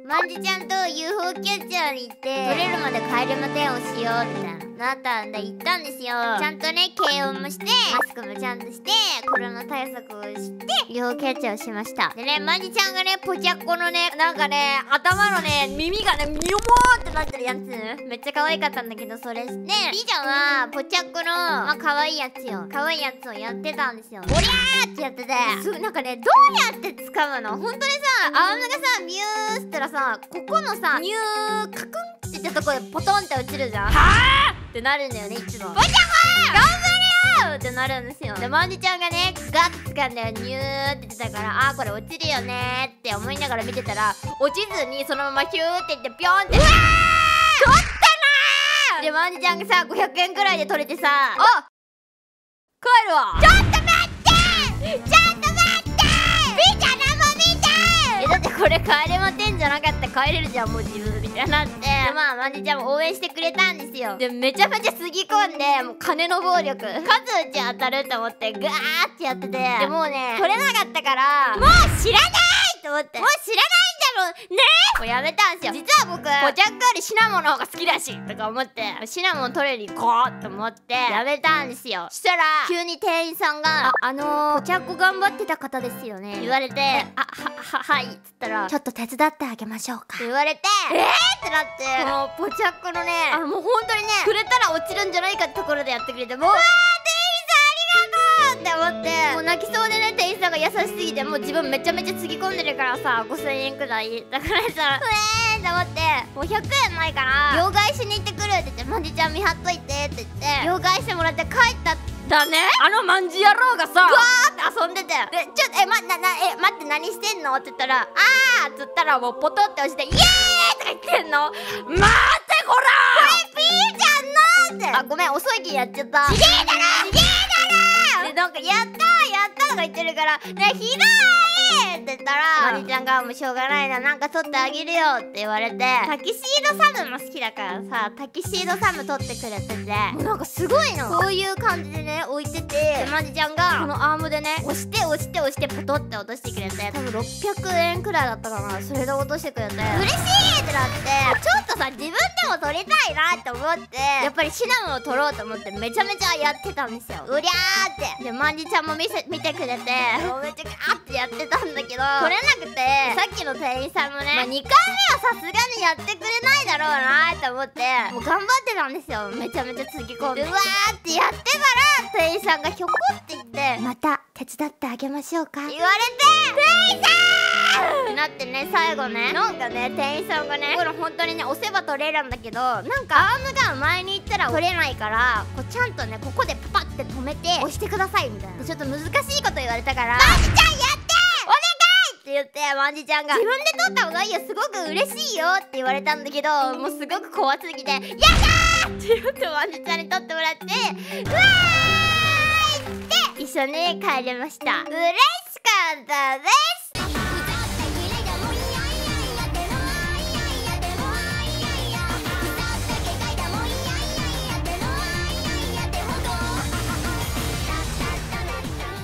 まんじちゃんと UFO キャッチャーに行って取れるまで帰りま10をしようみたいなったんで行ったんですよ。ちゃんとね検温もしてマスクもちゃんとしてコロナ対策をして UFO キャッチャーをしました。でねまんじちゃんがねぽちゃっこのねなんかね頭のね耳がねミョモーってなってるやつめっちゃ可愛かったんだけど、それしてリちゃんはぽちゃっこのまあ可愛いやつよ、可愛いやつをやってたんですよ。おりゃーってやっててなんかねどうやって掴むの本当にさ、アームがさミューってったらさここのさニューカクンって言ったとこでポトンって落ちるじゃん。はぁってなるんだよねいつも。ぽちゃこ頑張れよってなるんですよ。でまんじちゃんがねガッて掴んだよニューって言ってたから、あーこれ落ちるよねーって思いながら見てたら落ちずにそのままヒューっていってピョンって、うわー取ったなーでまんじちゃんがさ500円くらいで取れてさ、あ帰るわ。ちょっと待ってちょっと待ってみーちゃんなんも見てだってこれ帰れまてんじゃなかったら帰れるじゃんもう自分みたいになって、でまあまんじちゃんも応援してくれたんですよ。でめちゃめちゃつぎ込んでもう金の暴力数打ち当たると思ってガーってやってて、でもうね取れなかったからもう知らないと思って、もう知らないんだもんねもうやめたんですよ。実は僕ぽちゃっこよりシナモンの方が好きだしとか思ってシナモン取れに行こうと思ってやめたんですよ。したら急に店員さんがぽちゃっこ頑張ってた方ですよね言われて、はいっつったらちょっと手伝ってあげましょうかって言われてってなって、このぽちゃっこのねもう本当にね触れたら落ちるんじゃないかってところでやってくれて、もうって思ってもう泣きそうでね、店員さんが優しすぎてもう自分めちゃめちゃつぎ込んでるからさ5000円くらいだからさって思ってもう100円ないから両替しに行ってくるって言って、まんじちゃん見張っといてって言って両替してもらって帰っただね。まんじ野郎がさガーって遊んでて、でちょっと待って何してんのって言ったらっつったらもうポトって押してイエーイとか言ってんの。待ってこらーこれピーちゃんのってごめん遅い気やっちゃった。ちげえだろちげえだろでなんかやったとか言ってるからねひどいって言ったらまりちゃんがもうしょうがないななんか撮ってあげるよって言われて、タキシードサムも好きだからさタキシードサム撮ってくれててもうなんかすごいのこういう感じでね置いてて、まりちゃんがこのアームでね押してポトって落としてくれて多分600円くらいだったかな、それで落としてくれて嬉しいってなってちょっとさ自分でも撮りたいなって思ってやっぱりシナモンを撮ろうと思ってめちゃめちゃやってたんですよ。うりゃーってでまんじちゃんも見てくれてめっちゃガーってやってたんだけど撮れなくて、さっきの店員さんもね、2回目はさすがにやってくれないだろうなーって思ってもう頑張ってたんですよ。めちゃめちゃつぎ込んでうわーってやってたら店員さんがひょこって言ってまた手伝ってあげましょうか言われて店員さんってなってね、最後ねなんかね店員さんがねこれ本当にね押せば取れるんだけどなんかアームが前に行ったら取れないからこうちゃんとねここでパパって止めて押してくださいみたいなちょっと難しいこと言われたからまんじちゃんやってお願いって言ってまんじちゃんが自分で取った方がいいよすごく嬉しいよって言われたんだけどもうすごく怖すぎてやだーって言ってまんじちゃんに取ってもらってうわーいって一緒に帰れました。嬉しかったです。